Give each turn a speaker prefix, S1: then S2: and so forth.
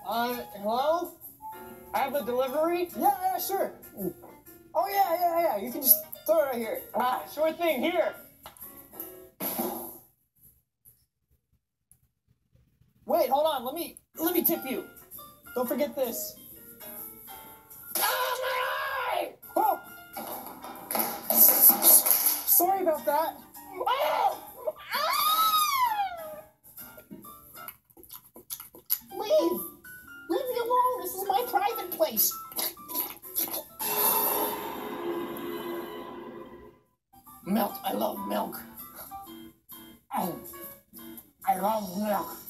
S1: Hello? I have a delivery?
S2: Yeah, sure. Oh, yeah. You can just throw it right here.
S1: Ah, sure thing, here.
S2: Wait, hold on. Let me tip you. Don't forget this.
S1: Ah, my eye!
S2: Oh! Sorry about that.
S1: Oh! Ah! Leave! Leave me alone. This is my private place. Milk. I love milk. I love milk.